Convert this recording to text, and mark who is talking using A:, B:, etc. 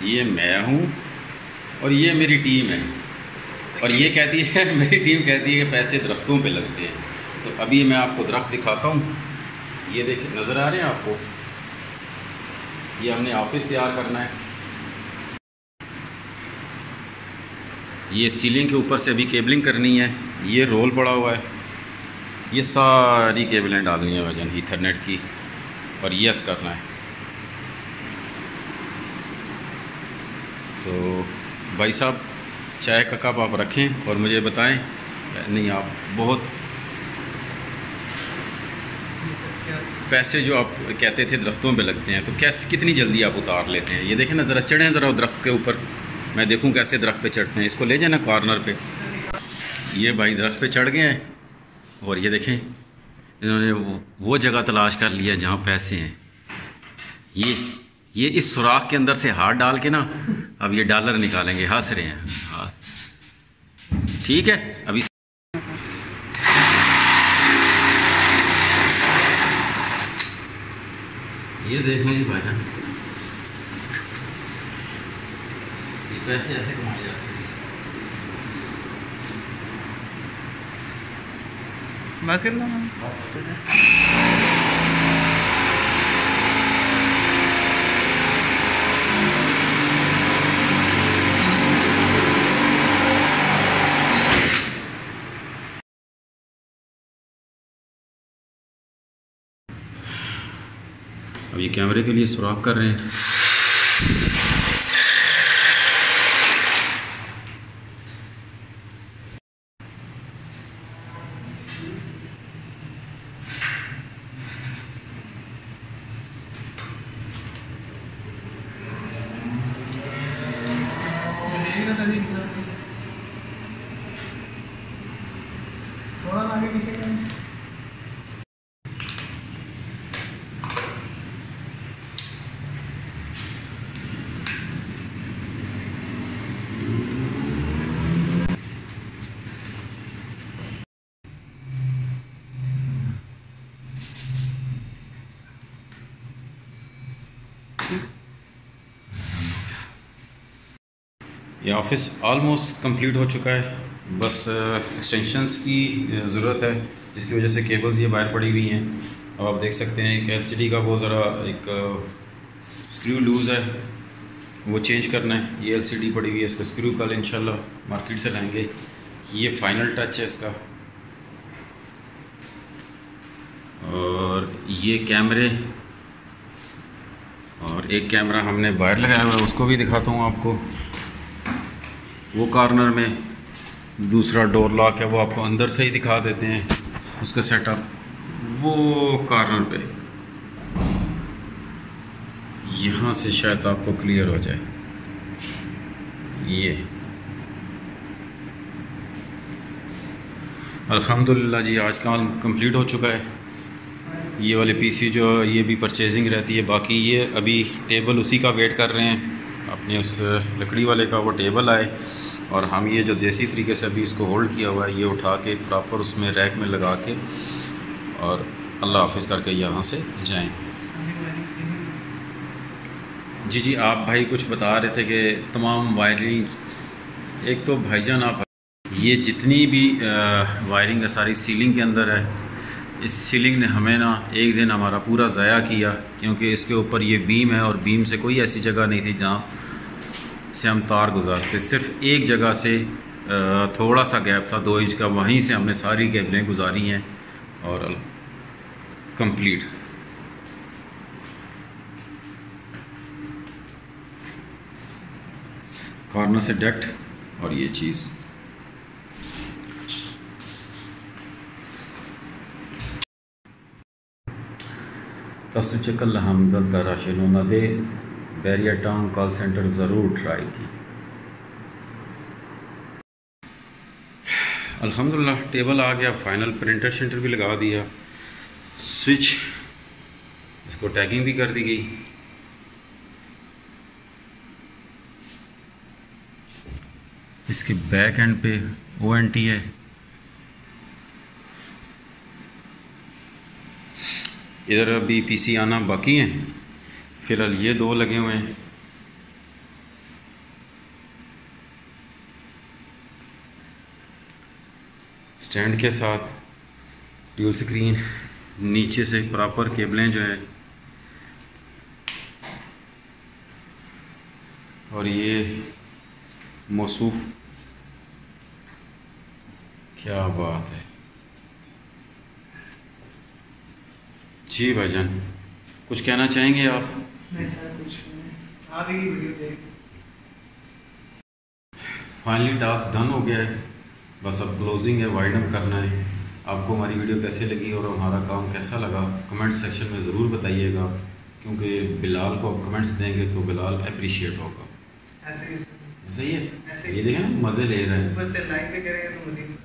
A: ये मैं हूँ और ये मेरी टीम है। और ये कहती है मेरी टीम कहती है कि पैसे दरख्तों पे लगते हैं। तो अभी मैं आपको दरख्त दिखाता हूँ। ये देखिए, नज़र आ रहे हैं आपको? ये हमने ऑफिस तैयार करना है। ये सीलिंग के ऊपर से अभी केबलिंग करनी है। ये रोल पड़ा हुआ है, ये सारी केबलें डालनी है वजन ईथरनेट की, और यस करना है। तो भाई साहब, चाय का कप आप रखें और मुझे बताएं। नहीं, आप बहुत पैसे जो आप कहते थे दरख्तों पे लगते हैं, तो कैसे कितनी जल्दी आप उतार लेते हैं? ये देखें ना, ज़रा चढ़ें ज़रा दरख्त के ऊपर, मैं देखूं कैसे दरख्त पे चढ़ते हैं। इसको ले जाए ना कॉर्नर पे। ये भाई दरख्त पे चढ़ गए हैं और ये देखें, इन्होंने वो जगह तलाश कर लिया जहाँ पैसे हैं। ये इस सुराख के अंदर से हाथ डाल के ना अब ये डॉलर निकालेंगे। हंस रहे हैं। हाँ ठीक है। अभी ये देख लें भाईजान, ये पैसे ऐसे कमाए जाते हैं।
B: बस कर लो।
A: अब ये कैमरे के लिए सुराख कर रहे हैं।
B: थोड़ा आगे पीछे करें।
A: ये ऑफिस ऑलमोस्ट कंप्लीट हो चुका है। बस एक्सटेंशंस की ज़रूरत है, जिसकी वजह से केबल्स ये बाहर पड़ी हुई हैं। अब आप देख सकते हैं कि एलसीडी का वो ज़रा एक स्क्रू लूज़ है, वो चेंज करना है। ये एलसीडी पड़ी हुई है, इसका स्क्रू कल इंशाल्लाह मार्केट से लाएंगे। ये फाइनल टच है इसका। और ये कैमरे, और एक कैमरा हमने बाहर लगाया हुआ है, उसको भी दिखाता हूँ आपको। वो कॉर्नर में दूसरा डोर लॉक है, वो आपको अंदर से ही दिखा देते हैं उसका सेटअप। वो कॉर्नर पे यहाँ से शायद आपको क्लियर हो जाए। ये अल्हम्दुलिल्लाह जी, आज काम कंप्लीट हो चुका है। ये वाले पीसी जो ये भी परचेजिंग रहती है। बाकी ये अभी टेबल उसी का वेट कर रहे हैं, अपने उस लकड़ी वाले का वो टेबल आए। और हम ये जो देसी तरीके से अभी इसको होल्ड किया हुआ है, ये उठा के प्रॉपर उसमें रैक में लगा के और अल्लाह हाफिज़ करके यहाँ से जाएं। जी, आप भाई कुछ बता रहे थे कि तमाम वायरिंग, एक तो भाईजान आप ये जितनी भी वायरिंग है सारी सीलिंग के अंदर है। इस सीलिंग ने हमें ना एक दिन हमारा पूरा ज़ाया किया, क्योंकि इसके ऊपर ये बीम है और बीम से कोई ऐसी जगह नहीं थी जहाँ से हम तार गुजारते। सिर्फ एक जगह से थोड़ा सा गैप था 2 इंच का, वहीं से हमने सारी केबलें गुजारी हैं और कंप्लीट। कॉर्नर से डक्ट और ये चीज़। तस्वीर हमदल तराशिनो न दे बैरियर टाउन कॉल सेंटर ज़रूर ट्राई की। अल्हम्दुलिल्लाह टेबल आ गया, फाइनल प्रिंटर शिंटर भी लगा दिया, स्विच इसको टैगिंग भी कर दी गई। इसके बैक एंड पे ONT है। इधर अभी PC आना बाकी हैं। फ़िलहाल ये 2 लगे हुए हैं। स्टैंड के साथ ड्यूल स्क्रीन, नीचे से प्रॉपर केबलें जो है, और ये मौसूफ, क्या बात है जी भाईजान, कुछ कहना चाहेंगे आप?
B: नहीं सर, कुछ नहीं, आप ही की वीडियो देख।
A: फाइनली टास्क डन हो गया है, बस अब क्लोजिंग है, वाइड अप करना है। आपको हमारी वीडियो कैसे लगी और हमारा काम कैसा लगा कमेंट सेक्शन में ज़रूर बताइएगा, क्योंकि बिलाल को आप कमेंट्स देंगे तो बिलाल अप्रिशिएट होगा।
B: ऐसे ही
A: सही है,
B: ऐसे
A: ये देखें ना, मज़े ले रहे हैं।
B: ऊपर से लाइक भी करेंगे तो मज़े